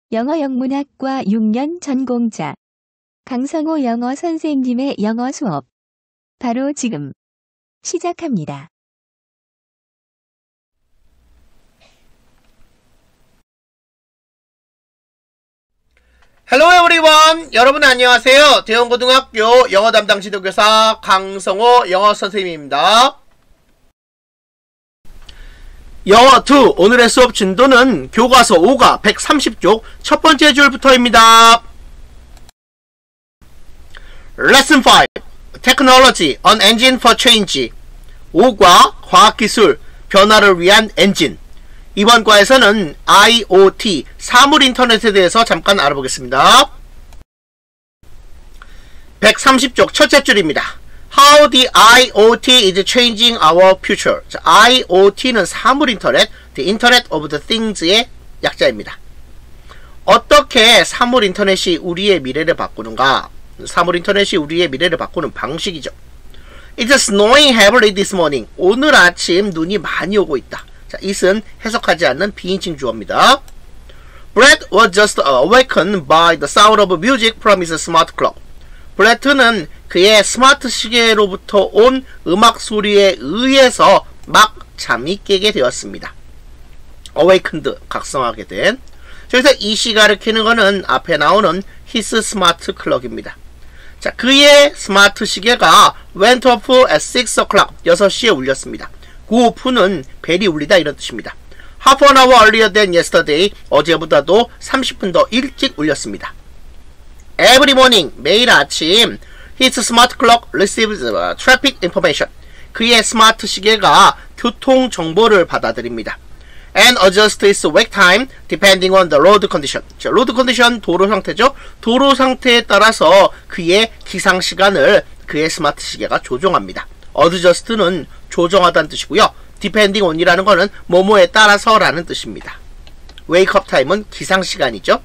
영어 영문학과 6년 전공자 강성호 영어 선생님의 영어 수업 바로 지금 시작합니다. Hello everyone! 여러분 안녕하세요. 대원고등학교 영어 담당 지도교사 강성호 영어 선생님입니다. 영어 2 오늘의 수업 진도는 교과서 5가 130쪽 첫 번째 줄부터입니다. Lesson 5 Technology, an engine for change 5과 과학기술, 변화를 위한 엔진. 이번 과에서는 IoT, 사물 인터넷에 대해서 잠깐 알아보겠습니다. 130쪽 첫째 줄입니다. How the IoT is changing our future. 자, IoT는 사물 인터넷, the Internet of the Things의 약자입니다. 어떻게 사물 인터넷이 우리의 미래를 바꾸는가? 사물 인터넷이 우리의 미래를 바꾸는 방식이죠. It's snowing heavily this morning. 오늘 아침 눈이 많이 오고 있다. 자, it은 해석하지 않는 비인칭 주어입니다. Brett was just awakened by the sound of music from his smart clock. 브레트는 그의 스마트 시계로부터 온 음악 소리에 의해서 막 잠이 깨게 되었습니다. awakened, 각성하게 된. 여기서 이시 가리키는 거는 앞에 나오는 his smart clock입니다. 자, 그의 스마트 시계가 went off at 6 o'clock, 6시에 울렸습니다. go off는 벨이 울리다 이런 뜻입니다. half an hour earlier than yesterday, 어제보다도 30분 더 일찍 울렸습니다. Every morning, 매일 아침, his smart clock receives traffic information. 그의 스마트 시계가 교통 정보를 받아들입니다. And adjusts its wake time depending on the road condition. 자, road condition, 도로 상태죠. 도로 상태에 따라서 그의 기상 시간을 그의 스마트 시계가 조정합니다. adjust는 조정하다는 뜻이고요. depending on이라는 거는 뭐뭐에 따라서라는 뜻입니다. wake up time은 기상 시간이죠.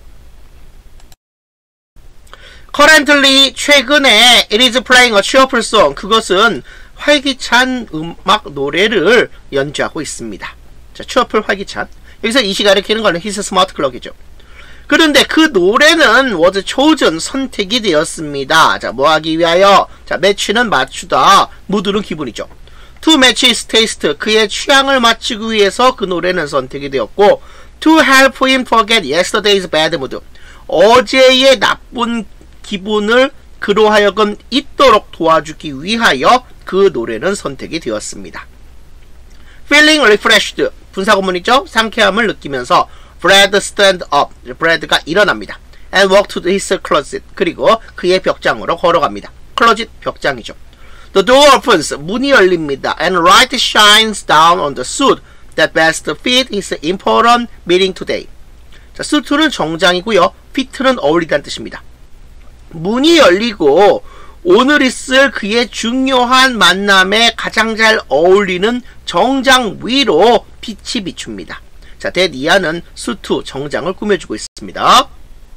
Currently, 최근에 it is playing a cheerful song. 그것은 활기찬 음악 노래를 연주하고 있습니다. 자, cheerful, 활기찬. 여기서 이 시간을 가리키는 거는 his smart clock이죠. 그런데 그 노래는 was chosen, 선택이 되었습니다. 자, 뭐 하기 위하여? 자, match는 맞추다, mood는 기분이죠. To match his taste, 그의 취향을 맞추기 위해서 그 노래는 선택이 되었고, to help him forget yesterday's bad mood. 어제의 나쁜 기분을 그로 하여금 잊도록 도와주기 위하여 그 노래는 선택이 되었습니다. Feeling refreshed, 분사구문이죠. 상쾌함을 느끼면서 Brad stand up, 브래드가 일어납니다. And walk to his closet, 그리고 그의 벽장으로 걸어갑니다. closet, 벽장이죠. The door opens, 문이 열립니다. And light shines down on the suit that best fit his important meeting today. 자, suit는 정장이고요. fit는 어울리다는 뜻입니다. 문이 열리고 오늘 있을 그의 중요한 만남에 가장 잘 어울리는 정장 위로 빛이 비춥니다. 자, 데니아는 수트, 정장을 꾸며주고 있습니다.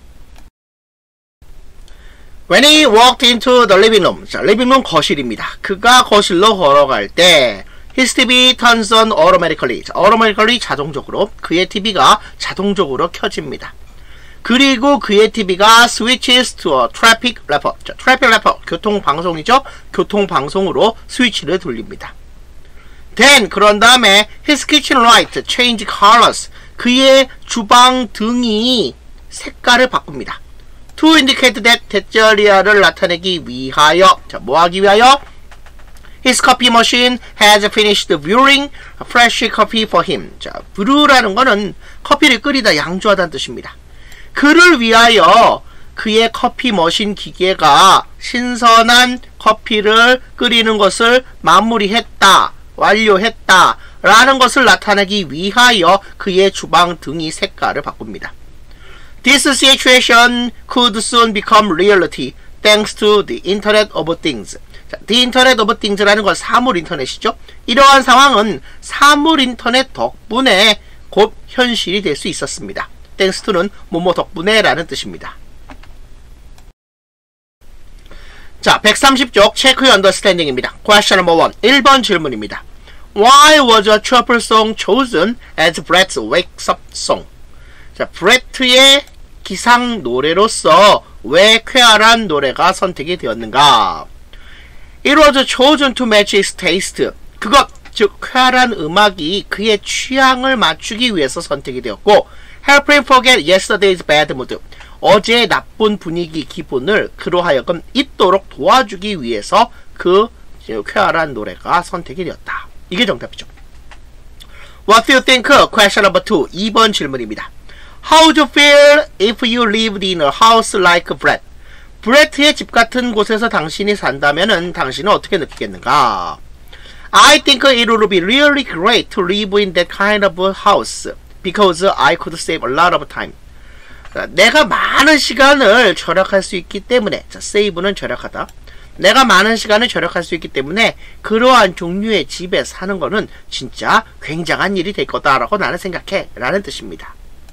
When he walked into the living room. 자, living room 거실입니다. 그가 거실로 걸어갈 때 his TV turns on automatically. 자, automatically 자동적으로 그의 TV가 자동적으로 켜집니다. 그리고 그의 TV가 switches to a traffic report. 자, traffic report, 교통방송이죠. 교통방송으로 스위치를 돌립니다. Then, 그런 다음에 his kitchen light change colors. 그의 주방 등이 색깔을 바꿉니다. To indicate that 대절이야를 나타내기 위하여. 자, 뭐 하기 위하여? His coffee machine has finished brewing fresh coffee for him. 자, brew라는 거는 커피를 끓이다, 양조하다는 뜻입니다. 그를 위하여 그의 커피 머신 기계가 신선한 커피를 끓이는 것을 마무리했다, 완료했다 라는 것을 나타내기 위하여 그의 주방 등이 색깔을 바꿉니다. This situation could soon become reality thanks to the Internet of Things. 자, the Internet of Things라는 건 사물 인터넷이죠. 이러한 상황은 사물 인터넷 덕분에 곧 현실이 될 수 있었습니다. thanks to는 뭐뭐 덕분에 라는 뜻입니다. 자, 130쪽 체크 언더스탠딩입니다. Question number 1. 1번 질문입니다. Why was a cheerful song chosen as Brett's wake-up song? 자, 브레트의 기상 노래로서 왜 쾌활한 노래가 선택이 되었는가? It was chosen to match his taste. 그것, 즉 쾌활한 음악이 그의 취향을 맞추기 위해서 선택이 되었고 help him forget yesterday's bad mood. 어제의 나쁜 분위기 기분을 그로 하여금 잊도록 도와주기 위해서 그 쾌활한 노래가 선택이 되었다. 이게 정답이죠. What do you think? Question number 2. 2번 질문입니다. How would you feel if you lived in a house like Brett? 브레트의 집 같은 곳에서 당신이 산다면은 당신은 어떻게 느끼겠는가? I think it would be really great to live in that kind of house because I could save a lot of time. 내가 많은 시간을 절약할 수 있기 때문에, 자, save는 절약하다. 내가 많은 시간을 절약할 수 있기 때문에 그러한 종류의 집에 사는 거는 진짜 굉장한 일이 될 거다라고 나는 생각해 라는 뜻입니다.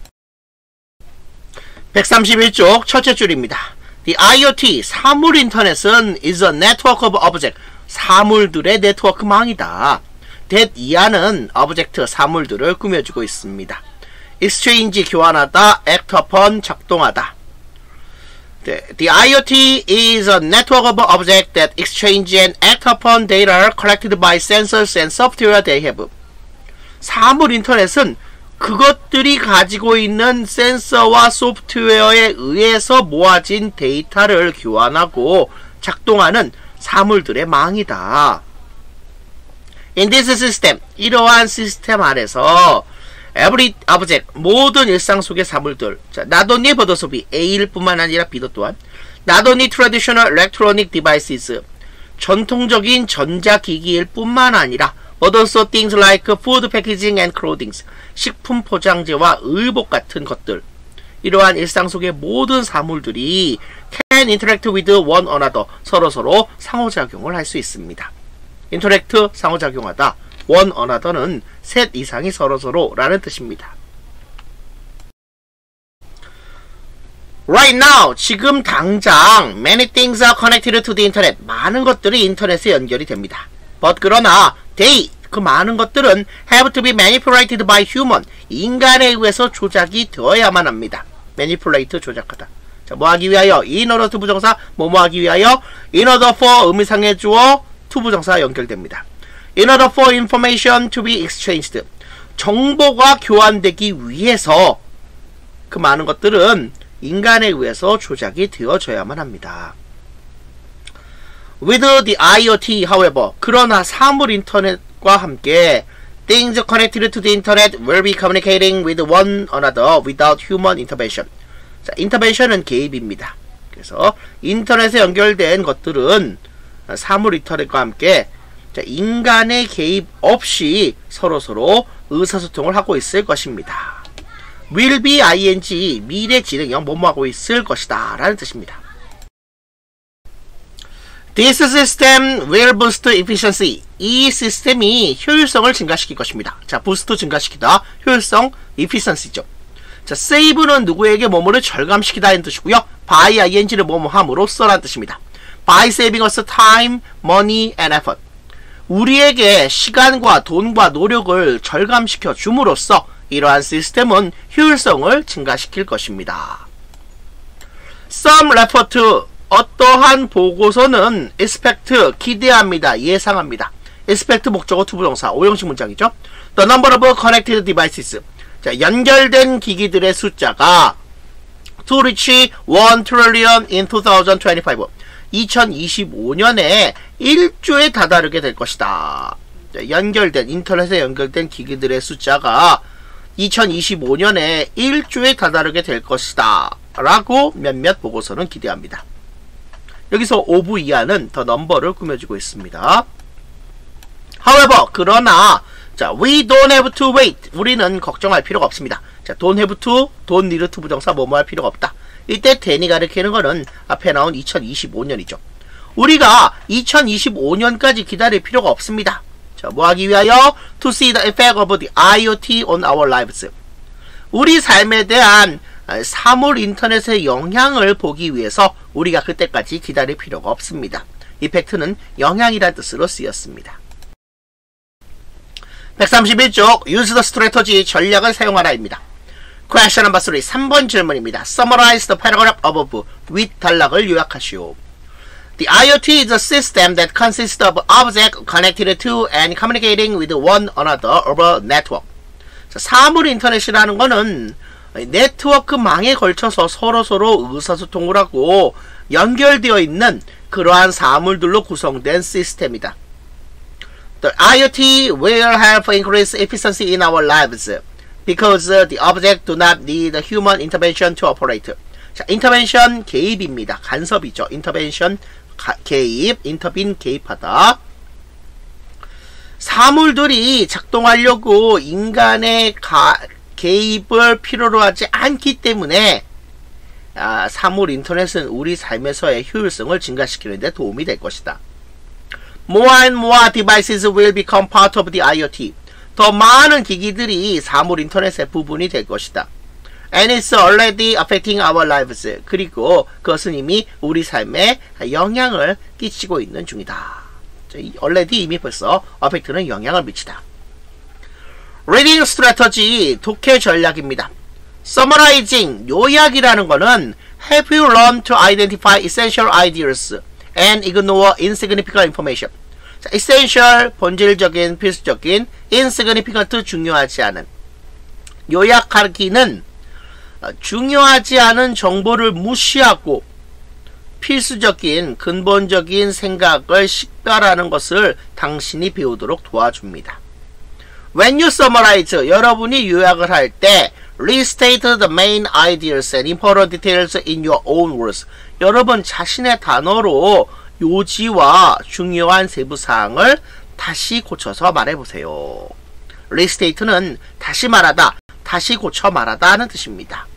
131쪽 첫째 줄입니다. The IoT, 사물 인터넷은 is a network of objects. 사물들의 네트워크망이다. that 이하는 object, 사물들을 꾸며주고 있습니다. exchange, 교환하다, act upon, 작동하다. The IoT is a network of objects that exchange and act upon data collected by sensors and software they have. 사물 인터넷은 그것들이 가지고 있는 센서와 소프트웨어에 의해서 모아진 데이터를 교환하고 작동하는 사물들의 망이다. In this system, 이러한 시스템 안에서 every object, 모든 일상 속의 사물들, 자, not only but 소비, A일 뿐만 아니라 B도 또한 not only traditional electronic devices, 전통적인 전자기기일 뿐만 아니라 but also things like food packaging and clothing, 식품 포장재와 의복 같은 것들, 이러한 일상 속의 모든 사물들이 can interact with one another, 서로서로 상호작용을 할 수 있습니다. interact, 상호작용하다. one another는 셋 이상이 서로서로 라는 뜻입니다. Right now, 지금 당장 many things are connected to the internet. 많은 것들이 인터넷에 연결이 됩니다. But 그러나 they, 그 많은 것들은 have to be manipulated by human. 인간에 의해서 조작이 되어야만 합니다. manipulate, 조작하다. 자, 뭐 하기 위하여? in order to 부정사, 뭐뭐 하기 위하여? in order for, 의미상의 주어, to 부정사 연결됩니다. In order for information to be exchanged. 정보가 교환되기 위해서 그 많은 것들은 인간에 의해서 조작이 되어져야만 합니다. With the IoT, however, 그러나 사물 인터넷과 함께 things connected to the internet will be communicating with one another without human intervention. 자, intervention은 개입입니다. 그래서 인터넷에 연결된 것들은 사물 인터넷과 함께 인간의 개입 없이 서로서로 의사소통을 하고 있을 것입니다. will be ing, 미래 진행형 뭐뭐 하고 있을 것이다 라는 뜻입니다. This system will boost efficiency. 이 시스템이 효율성을 증가시킬 것입니다. 자, boost 증가시키다, 효율성, efficiency죠. 자, save는 누구에게 뭐뭐를 절감시키다 는 뜻이고요. by ing를 뭐뭐 함으로써 라는 뜻입니다. by saving us time, money and effort. 우리에게 시간과 돈과 노력을 절감시켜 줌으로써 이러한 시스템은 효율성을 증가시킬 것입니다. Some refer to, 어떠한 보고서는 expect, 기대합니다, 예상합니다. expect 목적어 투부정사, 오형식 문장이죠. The number of connected devices, 자, 연결된 기기들의 숫자가 to reach 1 trillion in 2025, 2025년에 1조에 다다르게 될 것이다. 연결된, 인터넷에 연결된 기기들의 숫자가 2025년에 1조에 다다르게 될 것이다 라고 몇몇 보고서는 기대합니다. 여기서 of 이하는 더 넘버를 꾸며주고 있습니다. However, 그러나 자, we don't have to wait. 우리는 걱정할 필요가 없습니다. 자, don't have to, don't need to 부정사 뭐뭐 할 필요가 없다. 이때 then이 가리키는 거는 앞에 나온 2025년이죠. 우리가 2025년까지 기다릴 필요가 없습니다. 자, 뭐 하기 위하여? To see the effect of the IoT on our lives. 우리 삶에 대한 사물 인터넷의 영향을 보기 위해서 우리가 그때까지 기다릴 필요가 없습니다. 이펙트는 영향이라는 뜻으로 쓰였습니다. 131쪽 use the strategy, 전략을 사용하라입니다. Question number 3. 3번 질문입니다. Summarize the paragraph above. 윗 단락을 요약하시오. The IoT is a system that consists of objects connected to and communicating with one another over network. 자, 사물 인터넷이라는 거는 네트워크망에 걸쳐서 서로 의사소통을 하고 연결되어 있는 그러한 사물들로 구성된 시스템이다. The IoT will help increase efficiency in our lives because the objects do not need human intervention to operate. 자, intervention 개입입니다. 간섭이죠. intervention 개입, intervene 개입하다. 사물들이 작동하려고 인간의 개입을 필요로 하지 않기 때문에 사물 인터넷은 우리 삶에서의 효율성을 증가시키는 데 도움이 될 것이다. More and more devices will become part of the IoT. 더 많은 기기들이 사물 인터넷의 부분이 될 것이다. And it's already affecting our lives. 그리고 그것은 이미 우리 삶에 영향을 끼치고 있는 중이다. already 이미 벌써 affect는 영향을 미치다. Reading strategy, 독해 전략입니다. Summarizing, 요약이라는 거는 help you learn to identify essential ideas and ignore insignificant information. 자, essential, 본질적인, 필수적인, insignificant, 중요하지 않은. 요약하기는 중요하지 않은 정보를 무시하고 필수적인, 근본적인 생각을 식별하는 것을 당신이 배우도록 도와줍니다. When you summarize, 여러분이 요약을 할 때 restate the main ideas and important details in your own words. 여러분 자신의 단어로 요지와 중요한 세부사항을 다시 고쳐서 말해보세요. restate는 다시 말하다, 다시 고쳐 말하다 하는 뜻입니다.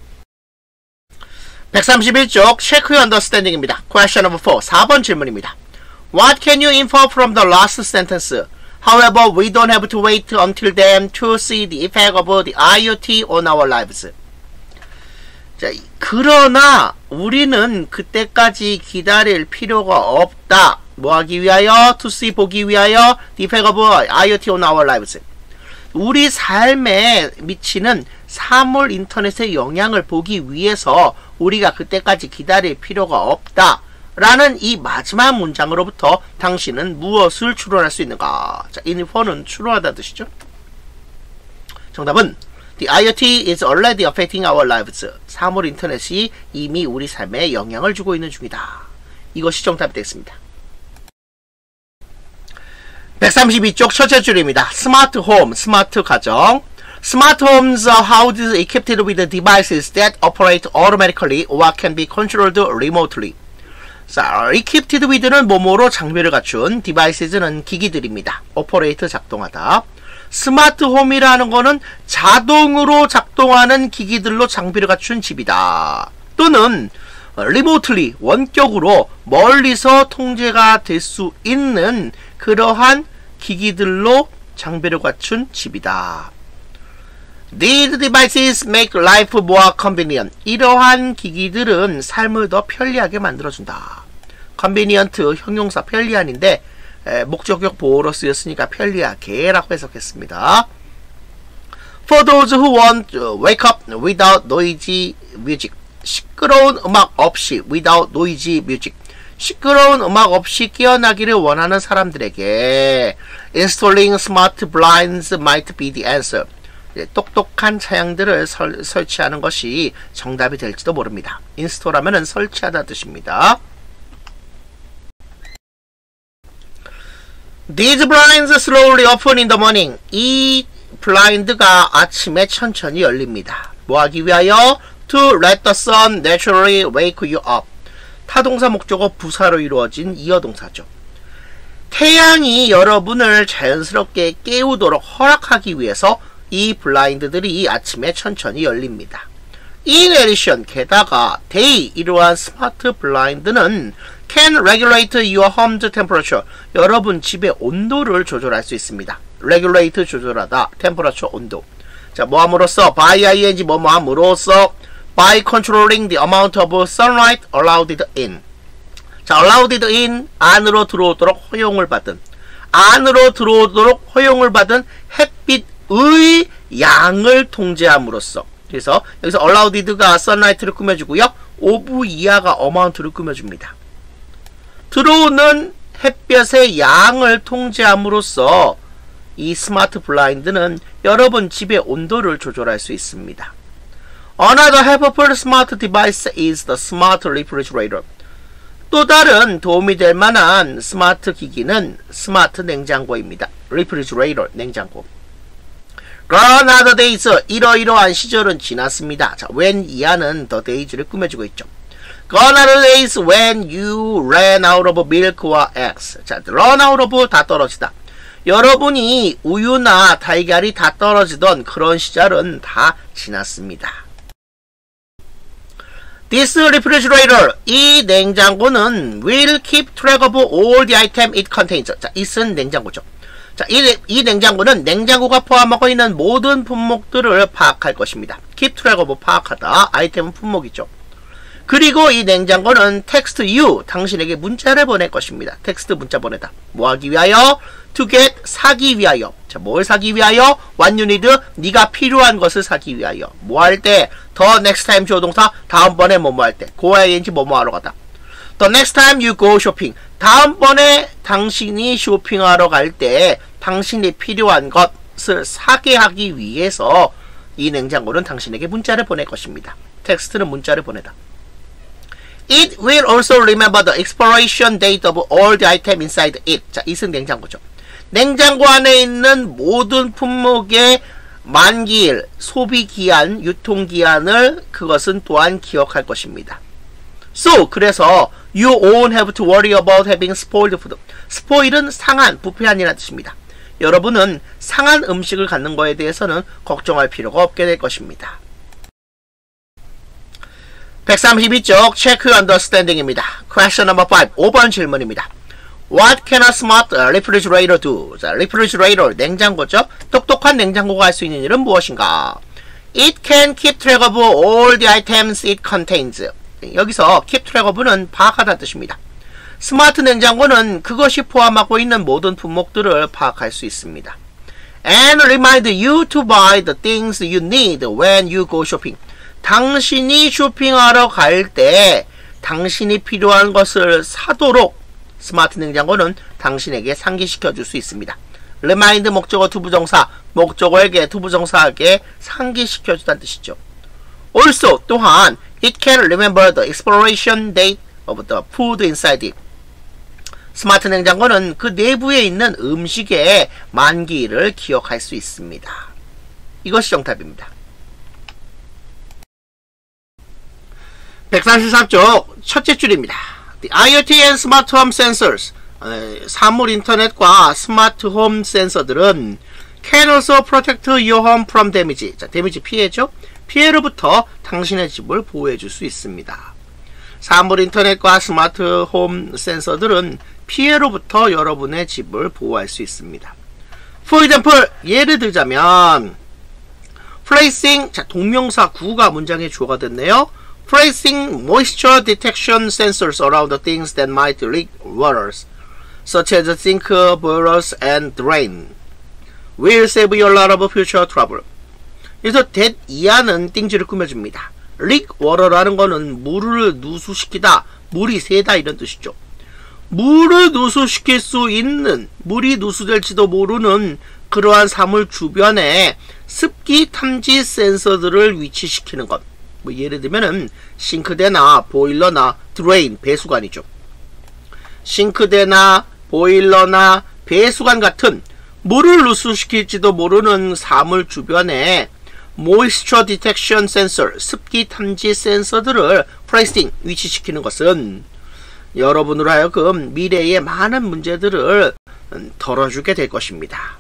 131쪽 check your understanding입니다. Question number 4. 4번 질문입니다. What can you infer from the last sentence? However, we don't have to wait until then to see the effect of the IoT on our lives. 자, 그러나 우리는 그때까지 기다릴 필요가 없다. 뭐 하기 위하여? To see, 보기 위하여 the effect of IoT on our lives. 우리 삶에 미치는 사물 인터넷의 영향을 보기 위해서 우리가 그때까지 기다릴 필요가 없다. 라는 이 마지막 문장으로부터 당신은 무엇을 추론할 수 있는가? 자, infer는 추론하다는 뜻이죠. 정답은 The IoT is already affecting our lives. 사물 인터넷이 이미 우리 삶에 영향을 주고 있는 중이다. 이것이 정답이 되겠습니다. 132쪽 첫째 줄입니다. 스마트 홈, 스마트 가정. Smart homes are houses equipped with devices that operate automatically or can be controlled remotely. 자, equipped with는 뭐뭐로 장비를 갖춘, devices는 기기들입니다. operate 작동하다. 스마트 홈이라는 거는 자동으로 작동하는 기기들로 장비를 갖춘 집이다. 또는 remotely, 원격으로 멀리서 통제가 될 수 있는 그러한 기기들로 장비를 갖춘 집이다. These devices make life more convenient. 이러한 기기들은 삶을 더 편리하게 만들어준다. convenient, 형용사 편리한인데 목적격 보호로 쓰였으니까 편리하게 라고 해석했습니다. For those who want to wake up without noisy music. 시끄러운 음악 없이 without noisy music. 시끄러운 음악 없이 깨어나기를 원하는 사람들에게 installing smart blinds might be the answer. 똑똑한 차양들을 설치하는 것이 정답이 될지도 모릅니다. 인스톨하면은 설치하다 뜻입니다. These blinds slowly open in the morning. 이 블라인드가 아침에 천천히 열립니다. 뭐 하기 위하여? To let the sun naturally wake you up. 타동사 목적어 부사로 이루어진 이어동사죠. 태양이 여러분을 자연스럽게 깨우도록 허락하기 위해서 이 블라인드들이 아침에 천천히 열립니다. In addition, 게다가 they, 이러한 스마트 블라인드는 can regulate your home's temperature. 여러분 집의 온도를 조절할 수 있습니다. regulate, 조절하다, temperature, 온도. 자, 뭐함으로써? by ing, 뭐함으로써? by controlling the amount of sunlight allowed in. 자, allowed in, 안으로 들어오도록 허용을 받은. 안으로 들어오도록 허용을 받은 햇빛 의 양을 통제함으로써 그래서 여기서 allowed가 sunlight를 꾸며주고요. of 이하가 amount를 꾸며줍니다. 들어오는 햇볕의 양을 통제함으로써 이 스마트 블라인드는 여러분 집의 온도를 조절할 수 있습니다. Another helpful smart device is the smart refrigerator. 또 다른 도움이 될 만한 스마트 기기는 스마트 냉장고입니다. refrigerator, 냉장고. Gone are the days. 이러이러한 시절은 지났습니다. 자, when 이하는 the days를 꾸며주고 있죠. Gone are the days when you ran out of milk와 eggs. 자, run out of 다 떨어지다. 여러분이 우유나 달걀이 다 떨어지던 그런 시절은 다 지났습니다. This refrigerator, 이 냉장고는 will keep track of all the item it contains. 자, it은 냉장고죠. 자, 이 냉장고는 냉장고가 포함하고 있는 모든 품목들을 파악할 것입니다. keep track of 파악하다. 아이템은 품목이죠. 그리고 이 냉장고는 text you, 당신에게 문자를 보낼 것입니다. 텍스트 문자 보내다. 뭐 하기 위하여? to get, 사기 위하여. 자, 뭘 사기 위하여? what you need, 네가 필요한 것을 사기 위하여. 뭐 할 때? the next time 조동사, 다음번에 뭐뭐 할 때. go ing 뭐뭐 하러 가다. the next time you go shopping, 다음번에 당신이 쇼핑하러 갈 때 당신이 필요한 것을 사게 하기 위해서 이 냉장고는 당신에게 문자를 보낼 것입니다. 텍스트는 문자를 보내다. It will also remember the expiration date of all the item inside it. 자, it은 냉장고죠. 냉장고 안에 있는 모든 품목의 만기일, 소비기한, 유통기한을 그것은 또한 기억할 것입니다. So, 그래서 you won't have to worry about having spoiled food. spoil은 상한, 부패한이라는 뜻입니다. 여러분은 상한 음식을 갖는 거에 대해서는 걱정할 필요가 없게 될 것입니다. 132쪽 체크 언더스탠딩입니다. Question number 5. 5번 질문입니다. What can a smart refrigerator do? 자, refrigerator, 냉장고죠. 똑똑한 냉장고가 할 수 있는 일은 무엇인가? It can keep track of all the items it contains. 여기서 keep track of는 파악하다는 뜻입니다. 스마트 냉장고는 그것이 포함하고 있는 모든 품목들을 파악할 수 있습니다. And remind you to buy the things you need when you go shopping. 당신이 쇼핑하러 갈 때 당신이 필요한 것을 사도록 스마트 냉장고는 당신에게 상기시켜 줄 수 있습니다. remind 목적어 투부정사, 목적어에게 투부정사에게 상기시켜 주다는 뜻이죠. also 또한 it can remember the expiration date of the food inside it. 스마트 냉장고는 그 내부에 있는 음식의 만기일을 기억할 수 있습니다. 이것이 정답입니다. 143쪽 첫째 줄입니다. The IoT and Smart Home Sensors, 사물 인터넷과 스마트 홈 센서들은 can also protect your home from damage. 자, 데미지 피해죠. 피해로부터 당신의 집을 보호해 줄 수 있습니다. 사물 인터넷과 스마트 홈 센서들은 피해로부터 여러분의 집을 보호할 수 있습니다. For example, 예를 들자면 placing, 자, 동명사 구가 문장의 주어가 됐네요. Placing moisture detection sensors around the things that might leak waters, such as sink, boilers, and drain, will save you a lot of future trouble. 그래서 that 이하는 띵지를 꾸며줍니다. leak water라는 거는 물을 누수시키다, 물이 새다 이런 뜻이죠. 물을 누수시킬 수 있는, 물이 누수될지도 모르는 그러한 사물 주변에 습기 탐지 센서들을 위치시키는 것. 뭐 예를 들면은 싱크대나 보일러나 드레인, 배수관이죠. 싱크대나 보일러나 배수관 같은 물을 누수시킬지도 모르는 사물 주변에 moisture detection sensor, 습기 탐지 센서들을 placing, 위치시키는 것은 여러분으로 하여금 미래의 많은 문제들을 덜어주게 될 것입니다.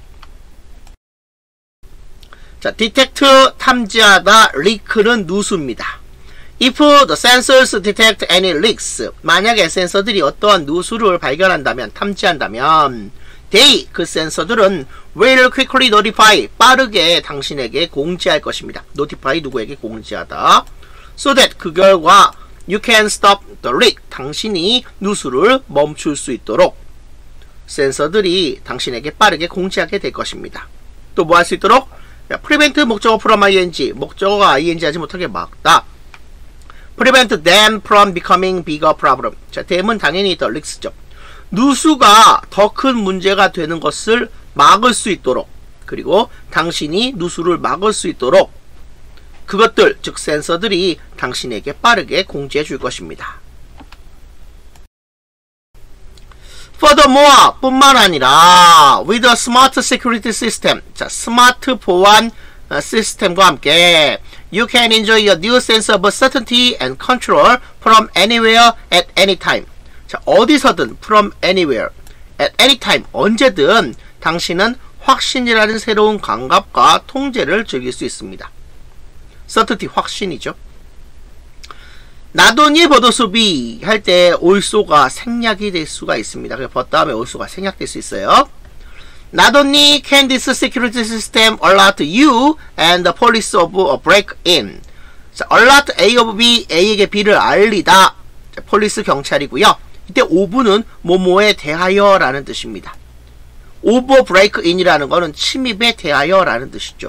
자, detect, 탐지하다, leak는 누수입니다. If the sensors detect any leaks, 만약에 센서들이 어떠한 누수를 발견한다면, 탐지한다면 they, 그 센서들은 will quickly notify, 빠르게 당신에게 공지할 것입니다. notify, 누구에게 공지하다. So that, 그 결과 you can stop the leak, 당신이 누수를 멈출 수 있도록 센서들이 당신에게 빠르게 공지하게 될 것입니다. 또 뭐 할 수 있도록? prevent 목적어 from ing, 목적어가 ing 하지 못하게 막다. prevent them from becoming bigger problem. 자, them은 당연히 the risks죠. 누수가 더 큰 문제가 되는 것을 막을 수 있도록, 그리고 당신이 누수를 막을 수 있도록 그것들, 즉 센서들이 당신에게 빠르게 공지해 줄 것입니다. Furthermore, 뿐만 아니라 with a smart security system, 자, 스마트 보안 시스템과 함께 you can enjoy a new sense of certainty and control from anywhere at any time. 자, 어디서든 from anywhere at any time, 언제든 당신은 확신이라는 새로운 감각과 통제를 즐길 수 있습니다. certainty, 확신이죠. 나돈이 버도수비 할 때 올소가 생략이 될 수가 있습니다. 그래서 버 다음에 올소가 생략될 수 있어요. Not only can this security system alert you and the police of a break-in. 자, alert A of B, A에게 B를 알리다. 자, 폴리스 경찰이고요. 이때 of는 뭐뭐에 대하여 라는 뜻입니다. of break-in이라는 거는 침입에 대하여 라는 뜻이죠.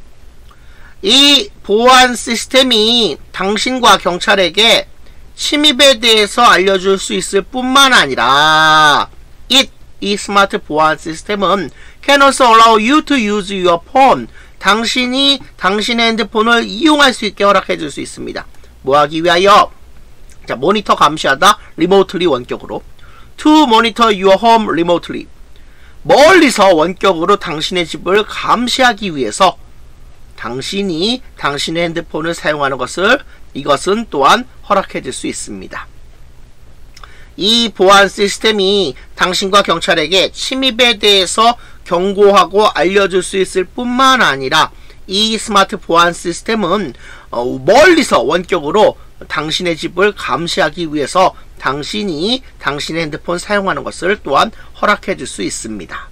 이 보안 시스템이 당신과 경찰에게 침입에 대해서 알려줄 수 있을 뿐만 아니라 이 스마트 보안 시스템은 can also allow you to use your phone. 당신이 당신의 핸드폰을 이용할 수 있게 허락해 줄 수 있습니다. 뭐 하기 위하여? 자, 모니터 감시하다, remotely 원격으로. To monitor your home remotely. 멀리서 원격으로 당신의 집을 감시하기 위해서 당신이 당신의 핸드폰을 사용하는 이것은 또한 허락해 줄 수 있습니다. 이 보안 시스템이 당신과 경찰에게 침입에 대해서 경고하고 알려줄 수 있을 뿐만 아니라 이 스마트 보안 시스템은 멀리서 원격으로 당신의 집을 감시하기 위해서 당신이 당신의 핸드폰 사용하는 것을 또한 허락해 줄 수 있습니다.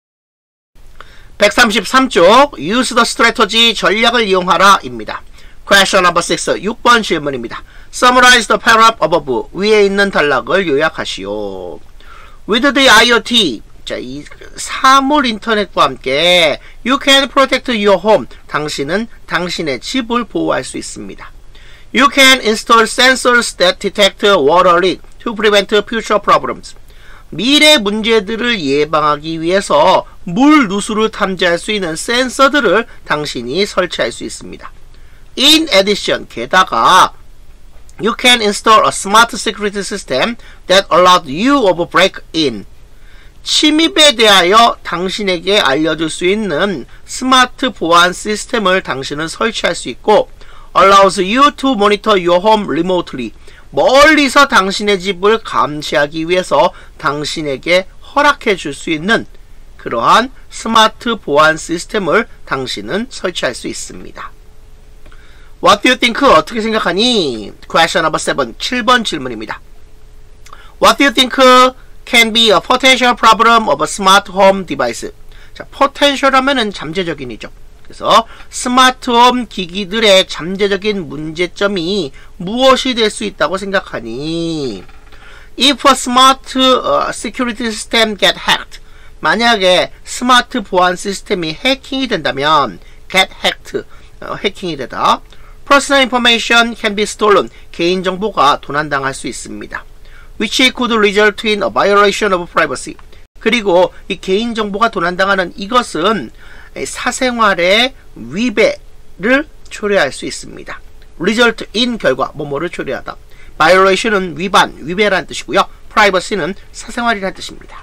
133쪽 Use the strategy, 전략을 이용하라 입니다. Question number 6, 6번 질문입니다. Summarize the paragraph above. 위에 있는 단락을 요약하시오. With the IoT, 자, 이 사물 인터넷과 함께 You can protect your home. 당신은 당신의 집을 보호할 수 있습니다. You can install sensors that detect water leak to prevent future problems. 미래 문제들을 예방하기 위해서 물 누수를 탐지할 수 있는 센서들을 당신이 설치할 수 있습니다. In addition, 게다가 You can install a smart security system that allows you of break-in. 침입에 대하여 당신에게 알려줄 수 있는 스마트 보안 시스템을 당신은 설치할 수 있고 allows you to monitor your home remotely. 멀리서 당신의 집을 감시하기 위해서 당신에게 허락해 줄 수 있는 그러한 스마트 보안 시스템을 당신은 설치할 수 있습니다. What do you think? 어떻게 생각하니? Question number 7, 7번 질문입니다. What do you think can be a potential problem of a smart home device? 자, potential 하면은 잠재적인이죠. 그래서 스마트홈 기기들의 잠재적인 문제점이 무엇이 될 수 있다고 생각하니? If a smart security system get hacked, 만약에 스마트 보안 시스템이 해킹이 된다면 get hacked, 해킹이 되다. Personal information can be stolen, 개인정보가 도난당할 수 있습니다. Which could result in a violation of privacy. 그리고 이 개인정보가 도난당하는 이것은 사생활의 위배를 초래할 수 있습니다. result in 결과, 뭐뭐를 초래하다. violation은 위반, 위배라는 뜻이고요. privacy는 사생활이라는 뜻입니다.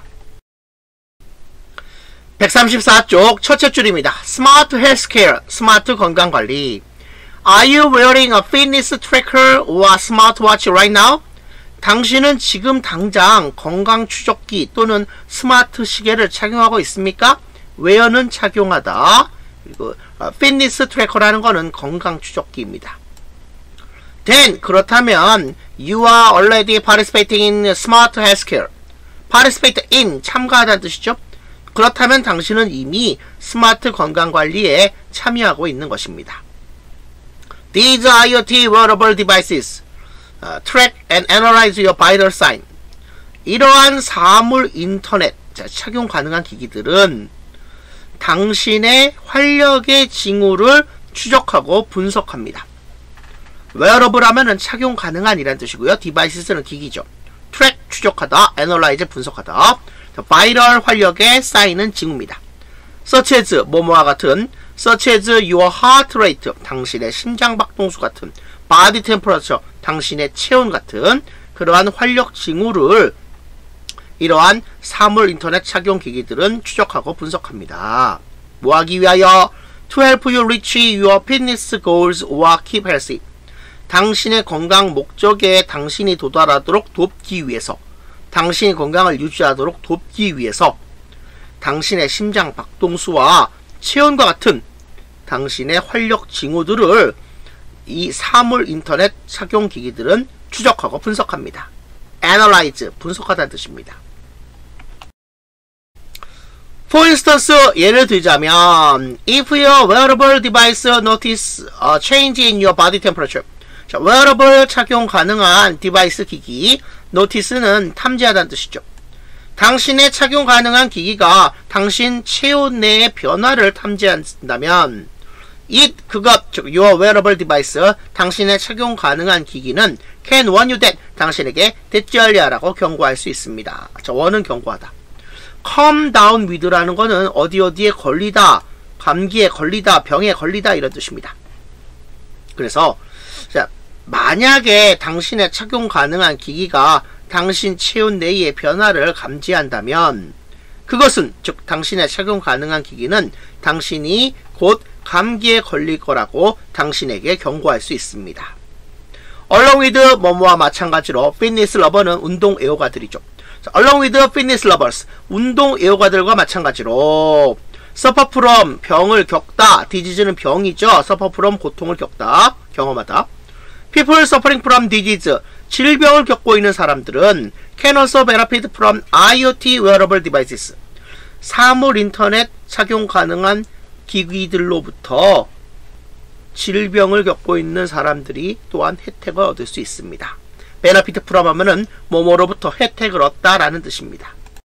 134쪽 첫째 줄입니다. smart healthcare, 스마트 건강관리. Are you wearing a fitness tracker or smartwatch right now? 당신은 지금 당장 건강 추적기 또는 스마트 시계를 착용하고 있습니까? wear는 착용하다. 그리고 fitness tracker라는 거는 건강 추적기입니다. Then 그렇다면 you are already participating in smart healthcare. participate in 참가하다는 뜻이죠. 그렇다면 당신은 이미 스마트 건강관리에 참여하고 있는 것입니다. These IoT wearable devices track and analyze your vital sign. 이러한 사물 인터넷, 자, 착용 가능한 기기들은 당신의 활력의 징후를 추적하고 분석합니다. wearable 하면은 착용 가능한 이란 뜻이고요. device는 기기죠. track 추적하다, analyze 분석하다. vital 활력에 쌓이는 징후입니다. such as 뭐뭐와 같은, such as your heart rate 당신의 심장 박동수 같은, body temperature 당신의 체온 같은 그러한 활력 징후를 이러한 사물 인터넷 착용 기기들은 추적하고 분석합니다. 뭐하기 위하여? To help you reach your fitness goals or keep healthy. 당신의 건강 목적에 당신이 도달하도록 돕기 위해서, 당신의 건강을 유지하도록 돕기 위해서 당신의 심장 박동수와 체온과 같은 당신의 활력 징후들을 이 사물 인터넷 착용 기기들은 추적하고 분석합니다. analyze, 분석하다는 뜻입니다. For instance, 예를 들자면 if your wearable device notice a change in your body temperature. 자, wearable 착용 가능한 디바이스 기기, notice는 탐지하다는 뜻이죠. 당신의 착용 가능한 기기가 당신 체온 내의 변화를 탐지한다면 your wearable device, 당신의 착용 가능한 기기는 can warn you that, 당신에게 대절리하라고 경고할 수 있습니다. 자, warn은 경고하다. come down with라는 거는 어디에 걸리다, 감기에 걸리다, 병에 걸리다 이런 뜻입니다. 그래서 자, 만약에 당신의 착용 가능한 기기가 당신 체온 내의 변화를 감지한다면 그것은 즉 당신의 착용 가능한 기기는 당신이 곧 감기에 걸릴 거라고 당신에게 경고할 수 있습니다. along with 뭐뭐와 마찬가지로 fitness lover는 운동 애호가들이죠. along with fitness lovers, 운동 애호가들과 마찬가지로 suffer from, 병을 겪다, disease는 병이죠. suffer from, 고통을 겪다, 경험하다. people suffering from disease, 질병을 겪고 있는 사람들은 can also benefit from IoT wearable devices, 사물 인터넷 착용 가능한 기기들로부터 질병을 겪고 있는 사람들이 또한 혜택을 얻을 수 있습니다. benefit from 하면은 뭐뭐로부터 혜택을 얻다라는 뜻입니다.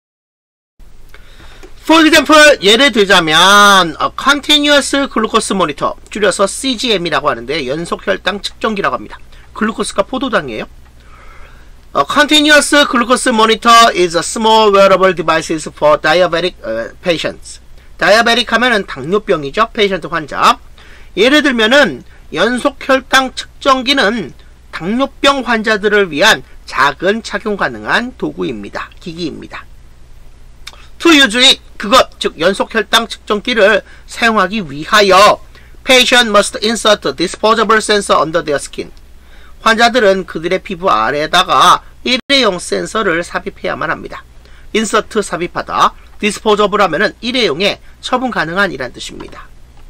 For example, 예를 들자면 continuous glucose monitor, 줄여서 CGM이라고 하는데 연속 혈당 측정기라고 합니다. 글루코스가 포도당이에요. Continuous glucose monitor is a small wearable device for diabetic patients. diabetic 하면은 당뇨병이죠. patient 환자. 예를 들면은 연속 혈당 측정기는 당뇨병 환자들을 위한 작은 착용 가능한 도구입니다. 기기입니다. To use it, 그것, 즉 연속 혈당 측정기를 사용하기 위하여 patient must insert disposable sensor under their skin. 환자들은 그들의 피부 아래에다가 일회용 센서를 삽입해야만 합니다. insert 삽입하다, disposable 하면은 일회용에 처분 가능한 이란 뜻입니다.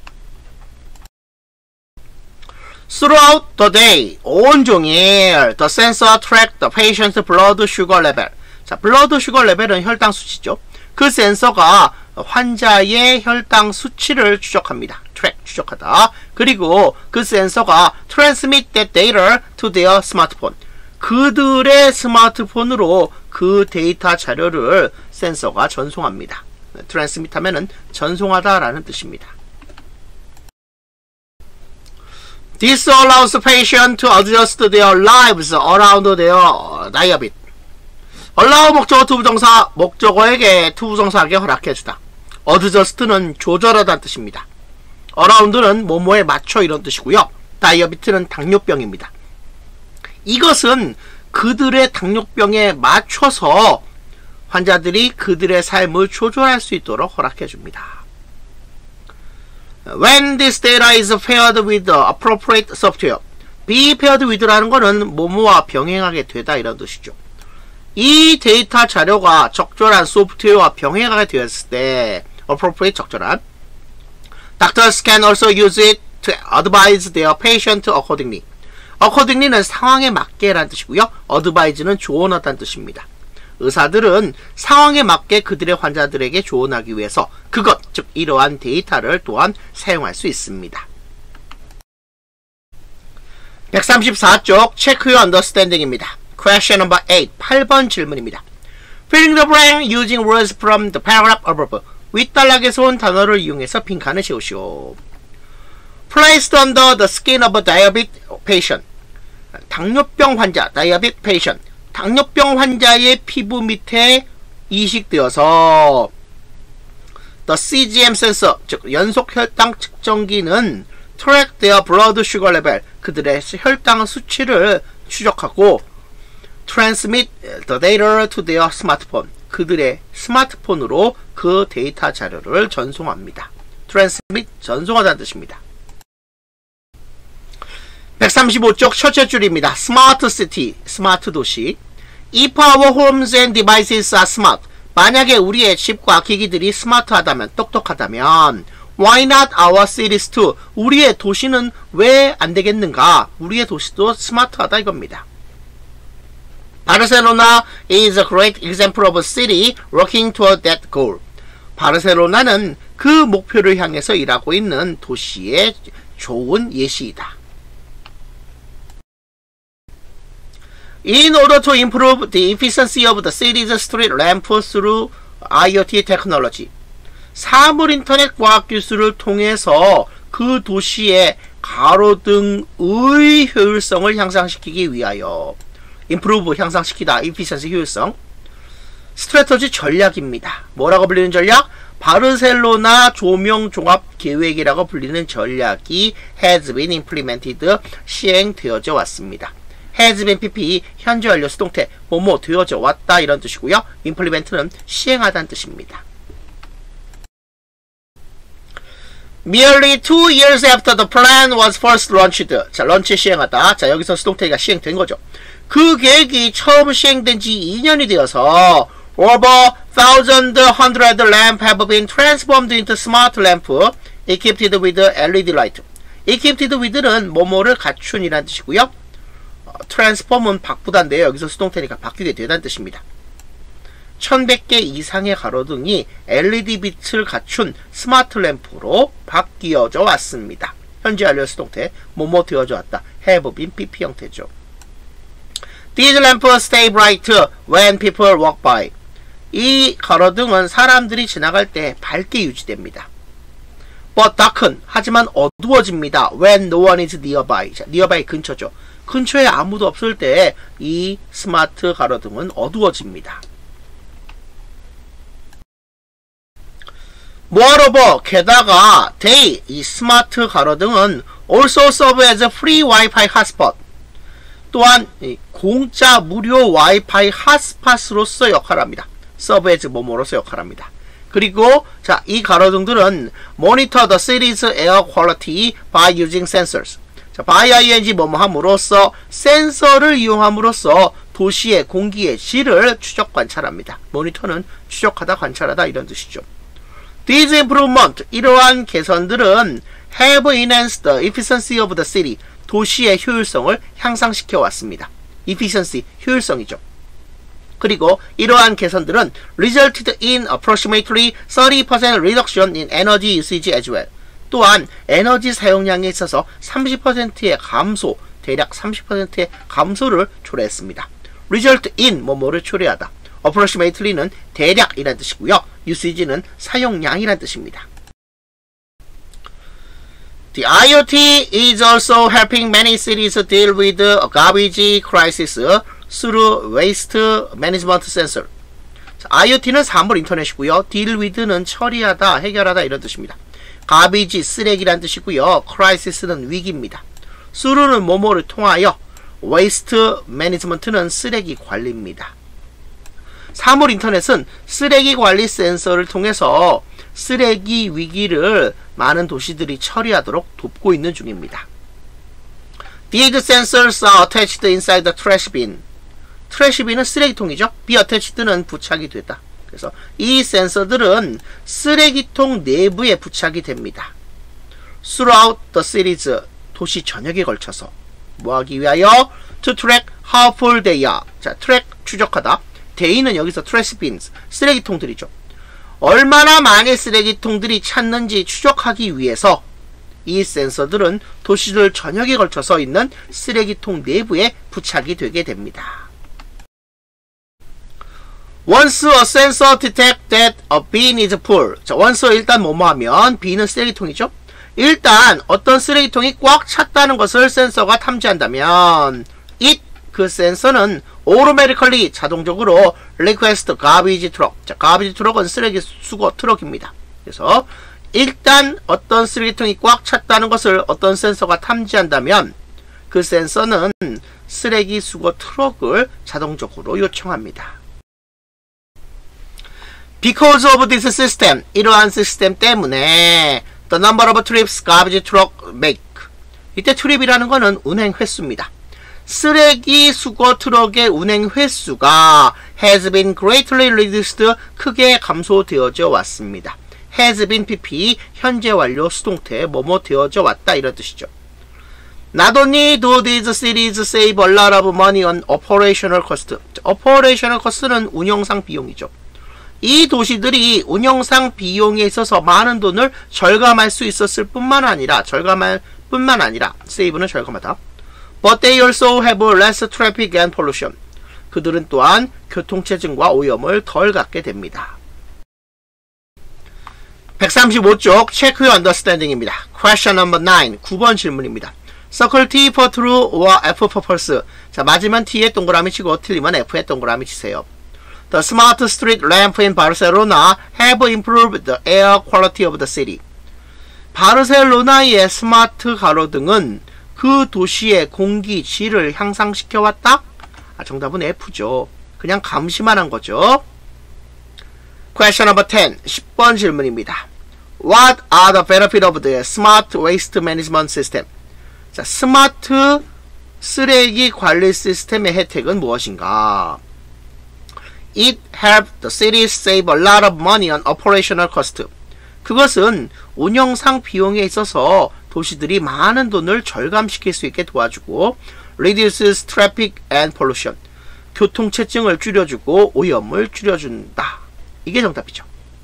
Throughout the day, 온종일 the sensor track the patient's blood sugar level. 자, blood sugar level은 혈당 수치죠. 그 센서가 환자의 혈당 수치를 추적합니다. track, 추적하다. 그리고 그 센서가 transmit that data to their smartphone. 그들의 스마트폰으로 그 데이터 자료를 센서가 전송합니다. transmit 하면은 전송하다라는 뜻입니다. This allows the patient to adjust their lives around their diabetes. allow 목적어 투부정사, 목적어에게 투부정사하게 허락해주다. adjust는 조절하다는 뜻입니다. around는 뭐뭐에 맞춰 이런 뜻이고요. diabetes는 당뇨병입니다. 이것은 그들의 당뇨병에 맞춰서 환자들이 그들의 삶을 조절할 수 있도록 허락해줍니다. When this data is paired with the appropriate software. be paired with라는 거는 뭐뭐와 병행하게 되다 이런 뜻이죠. 이 데이터 자료가 적절한 소프트웨어와 병행하게 되었을 때 appropriate, 적절한. Doctors can also use it to advise their patient accordingly. accordingly는 상황에 맞게 라는 뜻이고요. advise는 조언하다는 뜻입니다. 의사들은 상황에 맞게 그들의 환자들에게 조언하기 위해서 그것, 즉 이러한 데이터를 또한 사용할 수 있습니다. 134쪽 Check Your Understanding입니다. Question number 8, 8번 질문입니다. Filling the blank using words from the paragraph above. 윗단락에서 온 단어를 이용해서 빈칸을 채우시오. Placed under the skin of a diabetic patient. 당뇨병 환자, diabetic patient. 당뇨병 환자의 피부 밑에 이식되어서 the CGM sensor, 즉 연속 혈당 측정기는 track their blood sugar level, 그들의 혈당 수치를 추적하고 transmit the data to their smartphone, 그들의 스마트폰으로 그 데이터 자료를 전송합니다. transmit, 전송하다는 뜻입니다. 135쪽 첫째 줄입니다. smart city, 스마트 도시. If our homes and devices are smart, 만약에 우리의 집과 기기들이 스마트하다면, 똑똑하다면 why not our cities too? 우리의 도시는 왜 안 되겠는가? 우리의 도시도 스마트하다 이겁니다. Barcelona is a great example of a city working toward that goal. 바르셀로나는 그 목표를 향해서 일하고 있는 도시의 좋은 예시이다. In order to improve the efficiency of the city's street lamp through IoT technology. 사물 인터넷 과학 기술을 통해서 그 도시의 가로등의 효율성을 향상시키기 위하여 improve 향상시키다, efficiency 효율성. 스트래터지 전략입니다. 뭐라고 불리는 전략? 바르셀로나 조명 종합 계획이라고 불리는 전략이 has been implemented, 시행되어져 왔습니다. has been pp, 현재 완료 수동태, 뭐뭐 되어져 왔다 이런 뜻이고요. implement는 시행하다는 뜻입니다. Merely 2 years after the plan was first launched. 자, 런치 시행하다. 자, 여기서 수동태가 시행된 거죠. 그 계획이 처음 시행된 지 2년이 되어서 over 1,100 lamp have been transformed into smart lamp equipped with LED light. equipped with는 뭐뭐를 갖춘이라는 뜻이고요. transform은 바꾸다인데요. 여기서 수동태니까 바뀌게 되다는 뜻입니다. 1100개 이상의 가로등이 LED 빛을 갖춘 스마트 램프로 바뀌어져 왔습니다. 현재 완료 수동태, 뭐뭐 되어져 왔다. have been pp 형태죠. These lamps stay bright when people walk by. 이 가로등은 사람들이 지나갈 때 밝게 유지됩니다. But darken, 하지만 어두워집니다. When no one is nearby. 자, nearby 근처죠. 근처에 아무도 없을 때 이 스마트 가로등은 어두워집니다. Moreover, 게다가 they, 이 스마트 가로등은 also serve as a free Wi-Fi hotspot. 또한 공짜 무료 와이파이 핫스팟으로서 역할합니다. serve as 뭐뭐로서 역할합니다. 그리고 자, 이 가로등들은 monitor the city's air quality by using sensors. 자, by ing 뭐뭐 함으로써 센서를 이용함으로써 도시의 공기의 질을 추적 관찰합니다. 모니터는 추적하다 관찰하다 이런 뜻이죠. These improvement, 이러한 개선들은 have enhanced the efficiency of the city. 도시의 효율성을 향상시켜 왔습니다. efficiency, 효율성이죠. 그리고 이러한 개선들은 resulted in approximately 30% reduction in energy usage as well. 또한 에너지 사용량에 있어서 30%의 감소, 대략 30%의 감소를 초래했습니다. result in 뭐뭐를 초래하다. approximately는 대략이라는 뜻이고요. usage는 사용량이라는 뜻입니다. The IoT is also helping many cities deal with the garbage crisis through waste management sensor. 자, IoT는 사물 인터넷이고요. deal with는 처리하다, 해결하다 이런 뜻입니다. garbage, 쓰레기란 뜻이고요. crisis는 위기입니다. through는 뭐뭐를 통하여, waste management는 쓰레기 관리입니다. 사물 인터넷은 쓰레기 관리 센서를 통해서 쓰레기 위기를 많은 도시들이 처리하도록 돕고 있는 중입니다. These sensors are attached inside the trash bin. 트래시 bin은 쓰레기통이죠. be attached는 부착이 되다. 그래서 이 센서들은 쓰레기통 내부에 부착이 됩니다. Throughout the cities, 도시 전역에 걸쳐서 뭐하기 위하여? To track how full they are. 자, track, 추적하다. they는 여기서 trash bins, 쓰레기통들이죠. 얼마나 많은 쓰레기통들이 찼는지 추적하기 위해서 이 센서들은 도시들 전역에 걸쳐서 있는 쓰레기통 내부에 부착이 되게 됩니다. Once a sensor detects that a bin is full. 자, once 일단 뭐뭐 하면 bin은 쓰레기통이죠. 일단 어떤 쓰레기통이 꽉 찼다는 것을 센서가 탐지한다면 it 그 센서는 automatically 자동적으로 request garbage truck. 자, garbage truck은 쓰레기 수거 트럭입니다. 그래서 일단 어떤 쓰레기통이 꽉 찼다는 것을 어떤 센서가 탐지한다면 그 센서는 쓰레기 수거 트럭을 자동적으로 요청합니다. Because of this system, 이러한 시스템 때문에 the number of trips garbage truck make. 이때 트립이라는 것은 운행 횟수입니다. 쓰레기 수거 트럭의 운행 횟수가 has been greatly reduced, 크게 감소되어져 왔습니다. has been pp, 현재 완료 수동태, 뭐뭐 되어져 왔다 이런 뜻이죠. Not only do these cities save a lot of money on operational cost. operational cost는 운영상 비용이죠. 이 도시들이 운영상 비용에 있어서 많은 돈을 절감할 수 있었을 뿐만 아니라 save는 절감하다. But they also have less traffic and pollution. 그들은 또한 교통체증과 오염을 덜 갖게 됩니다. 135쪽 Check your understanding입니다. Question number 9. 9번 질문입니다. Circle T for true or F for false. 자, 맞으면 T에 동그라미 치고 틀리면 F에 동그라미 치세요. The smart street lamp in Barcelona have improved the air quality of the city. 바르셀로나의 스마트 가로등은 그 도시의 공기 질을 향상시켜 왔다? 정답은 F죠. 그냥 감시만 한 거죠. Question number 10. 10번 질문입니다. What are the benefits of the smart waste management system? 자, 스마트 쓰레기 관리 시스템의 혜택은 무엇인가? It helped the cities save a lot of money on operational cost. 그것은 운영상 비용에 있어서 도시들이 많은 돈을 절감시킬 수 있게 도와주고 reduces traffic and pollution. 교통체증을 줄여주고 오염을 줄여준다. 이게 정답이죠.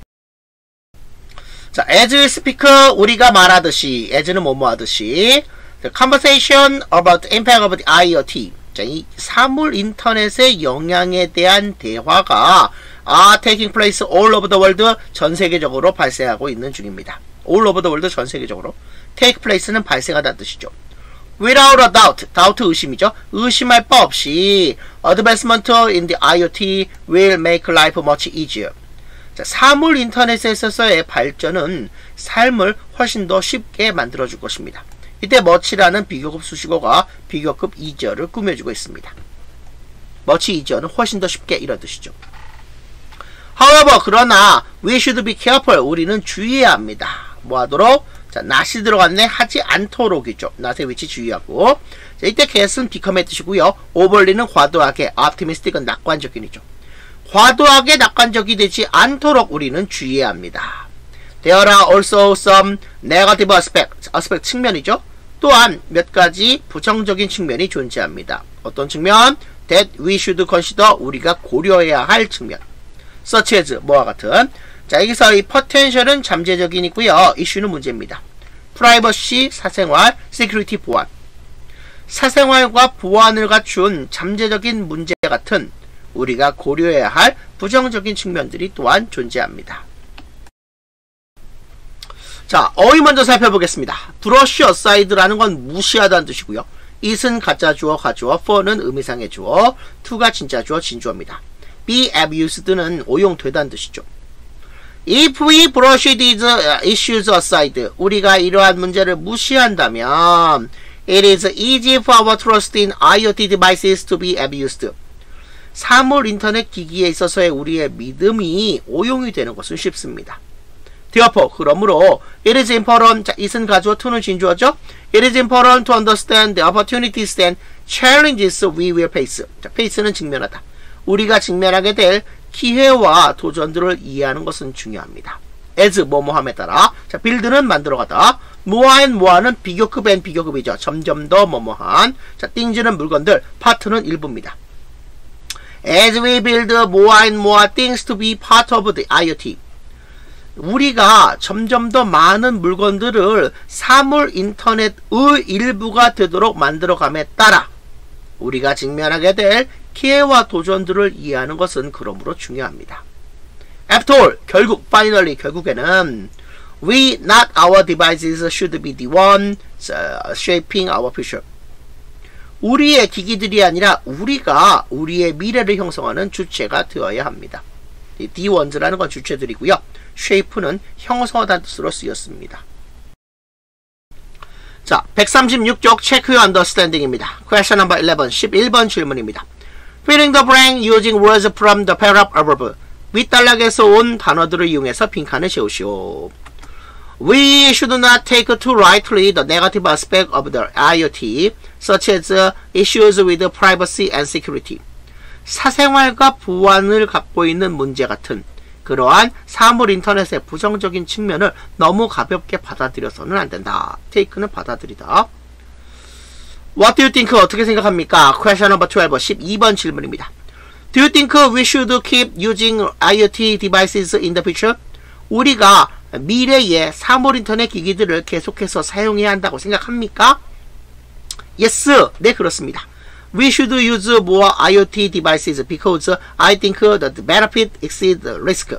자, as we speak, 우리가 말하듯이, as는 뭐뭐 하듯이 the conversation about the impact of the IoT. 자, 이 사물 인터넷의 영향에 대한 대화가 are taking place all over the world, 전 세계적으로 발생하고 있는 중입니다. all over the world, 전 세계적으로. take place는 발생하다는 뜻이죠. without a doubt, doubt 의심이죠. 의심할 바 없이 advancement in the IoT will make life much easier. 자, 사물 인터넷에 있어서의 발전은 삶을 훨씬 더 쉽게 만들어줄 것입니다. 이때 much라는 비교급 수식어가 비교급 easier를 꾸며주고 있습니다. much easier는 훨씬 더 쉽게 이런 뜻이죠. However, 그러나 we should be careful. 우리는 주의해야 합니다. 뭐 하도록? 자, not이 들어갔네. 하지 않도록이죠. not의 위치 주의하고. 자, 이때 get은 become의 뜻이고요. overly는 과도하게, optimistic은 낙관적인이죠. 과도하게 낙관적이 되지 않도록 우리는 주의해야 합니다. There are also some negative aspect 측면이죠. 또한 몇 가지 부정적인 측면이 존재합니다. 어떤 측면? That we should consider, 우리가 고려해야 할 측면. Such as, 뭐와 같은. 자, 여기서 이 potential은 잠재적인이고요. issue는 문제입니다. privacy, 사생활, security, 보안. 사생활과 보안을 갖춘 잠재적인 문제 같은 우리가 고려해야 할 부정적인 측면들이 또한 존재합니다. 자, 어휘 먼저 살펴보겠습니다. brush aside라는 건 무시하다는 뜻이고요. it은 가짜 주어, 가주어, for는 의미상의 주어, to가 진짜 주어, 진주어입니다. be abused는 오용되다는 뜻이죠. If we brush these issues aside, 우리가 이러한 문제를 무시한다면 it is easy for our trust in IoT devices to be abused. 사물 인터넷 기기에 있어서의 우리의 믿음이 오용이 되는 것은 쉽습니다. Therefore, 그러므로 it is important, 자, it은 가주어, to는 진주어죠. It is important to understand the opportunities and challenges we will face. 자, face는 직면하다. 우리가 직면하게 될 기회와 도전들을 이해하는 것은 중요합니다. as, 뭐뭐함에 따라. 자, build는 만들어가다. more and more는 비교급 and 비교급이죠. 점점 더 뭐뭐한. 자, things는 물건들, part는 일부입니다. As we build more and more things to be part of the IoT. 우리가 점점 더 많은 물건들을 사물 인터넷의 일부가 되도록 만들어감에 따라 우리가 직면하게 될 기회와 도전들을 이해하는 것은 그러므로 중요합니다. After all, 결국, finally, 결국에는 we, not our devices, should be the one shaping our future. 우리의 기기들이 아니라 우리가 우리의 미래를 형성하는 주체가 되어야 합니다. the ones라는 건 주체들이고요. shape는 형성하다는 뜻으로 쓰였습니다. 자, 136쪽 check your understanding입니다. Question number 11, 11번 질문입니다. Filling the blank using words from the paragraph above. 윗단락에서 온 단어들을 이용해서 빈칸을 채우시오. We should not take too lightly the negative aspect of the IoT, such as issues with privacy and security. 사생활과 보안을 갖고 있는 문제 같은 그러한 사물 인터넷의 부정적인 측면을 너무 가볍게 받아들여서는 안 된다. take는 받아들이다. What do you think? 어떻게 생각합니까? Question number 12, 12번 질문입니다. Do you think we should keep using IoT devices in the future? 우리가 미래의 사물 인터넷 기기들을 계속해서 사용해야 한다고 생각합니까? Yes, 네 그렇습니다. We should use more IoT devices because I think the benefit exceeds the risk.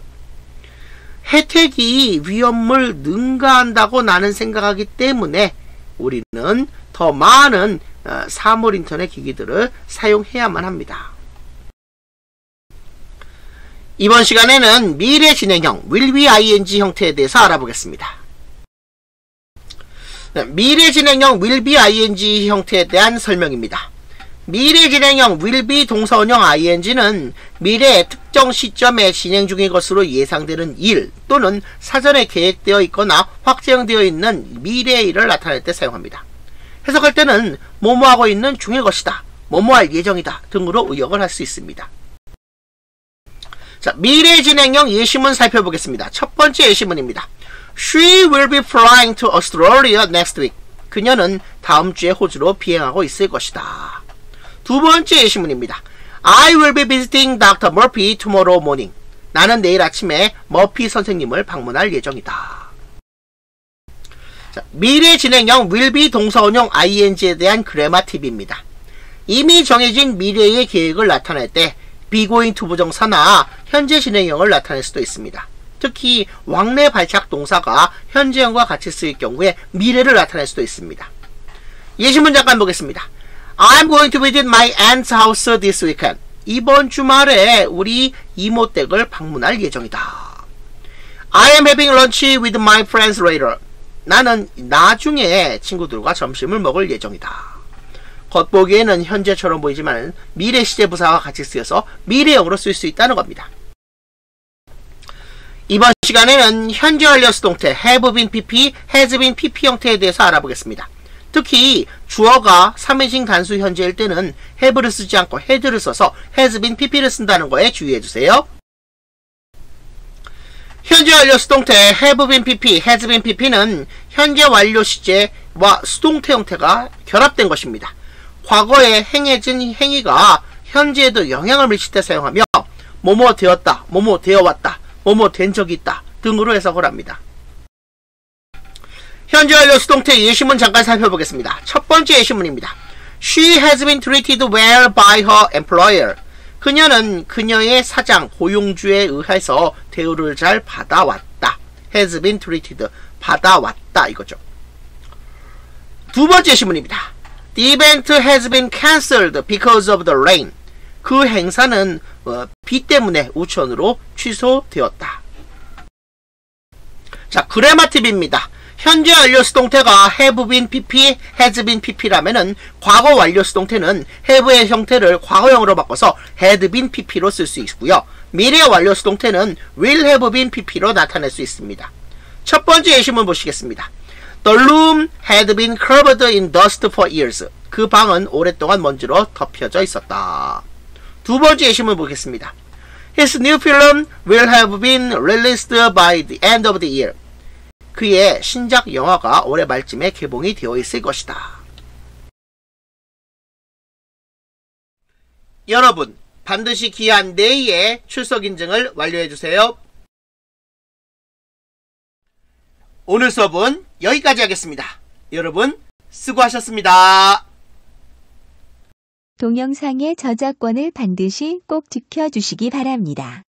혜택이 위험을 능가한다고 나는 생각하기 때문에 우리는 더 많은 사물 인터넷 기기들을 사용해야만 합니다. 이번 시간에는 미래 진행형 will be ing 형태에 대해서 알아보겠습니다. 미래 진행형 will be ing 형태에 대한 설명입니다. 미래 진행형 will be 동사원형 ing는 미래의 특정 시점에 진행 중인 것으로 예상되는 일 또는 사전에 계획되어 있거나 확정되어 있는 미래의 일을 나타낼 때 사용합니다. 해석할 때는 뭐뭐하고 있는 중일 것이다, 뭐뭐할 예정이다 등으로 의역을 할 수 있습니다. 자, 미래 진행형 예시문 살펴보겠습니다. 첫 번째 예시문입니다. She will be flying to Australia next week. 그녀는 다음 주에 호주로 비행하고 있을 것이다. 두 번째 예시문입니다. I will be visiting Dr. Murphy tomorrow morning. 나는 내일 아침에 머피 선생님을 방문할 예정이다. 자, 미래 진행형 will be 동사원형 ing에 대한 그래마 팁입니다. 이미 정해진 미래의 계획을 나타낼 때 be going to 부정사나 현재 진행형을 나타낼 수도 있습니다. 특히 왕래 발착 동사가 현재형과 같이 쓰일 경우에 미래를 나타낼 수도 있습니다. 예시문 잠깐 보겠습니다. I'm going to visit my aunt's house this weekend. 이번 주말에 우리 이모 댁을 방문할 예정이다. I am having lunch with my friends later. 나는 나중에 친구들과 점심을 먹을 예정이다. 겉보기에는 현재처럼 보이지만 미래 시제 부사와 같이 쓰여서 미래형으로 쓸 수 있다는 겁니다. 이번 시간에는 현재 완료 수동태 have been pp, has been pp 형태에 대해서 알아보겠습니다. 특히 주어가 3인칭 단수 현재일 때는 have를 쓰지 않고 had를 써서 has been pp를 쓴다는 거에 주의해주세요. 현재 완료 수동태 have been pp, has been pp는 현재 완료 시제와 수동태 형태가 결합된 것입니다. 과거에 행해진 행위가 현재에도 영향을 미칠 때 사용하며 뭐뭐 되었다, 뭐뭐 되어왔다, 뭐뭐 된 적이 있다 등으로 해석을 합니다. 현재 완료 수동태 예시문 잠깐 살펴보겠습니다. 첫 번째 예시문입니다. She has been treated well by her employer. 그녀는 그녀의 사장, 고용주에 의해서 대우를 잘 받아왔다. has been treated, 받아왔다 이거죠. 두 번째 예시문입니다. The event has been cancelled because of the rain. 그 행사는 비 때문에 우천으로 취소되었다. 자, 그래마 팁입니다. 현재 완료 수동태가 have been pp, has been pp라면은 과거 완료 수동태는 have의 형태를 과거형으로 바꿔서 had been pp로 쓸 수 있고요. 미래 완료 수동태는 will have been pp로 나타낼 수 있습니다. 첫 번째 예시문 보시겠습니다. The room had been covered in dust for years. 그 방은 오랫동안 먼지로 덮여져 있었다. 두 번째 예시문 보겠습니다. His new film will have been released by the end of the year. 그의 신작 영화가 올해 말쯤에 개봉이 되어 있을 것이다. 여러분, 반드시 기한 내에 출석 인증을 완료해주세요. 오늘 수업은 여기까지 하겠습니다. 여러분, 수고하셨습니다. 동영상의 저작권을 반드시 꼭 지켜주시기 바랍니다.